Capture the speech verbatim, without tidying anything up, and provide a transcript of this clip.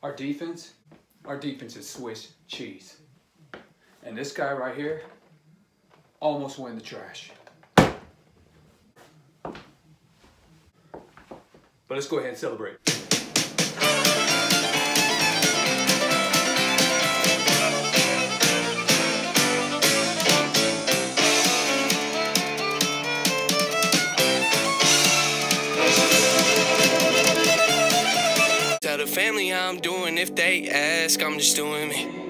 Our defense, our defense is Swiss cheese. And this guy right here almost went in the trash. But let's go ahead and celebrate. Tell the family how I'm doing if they ask, I'm just doing me.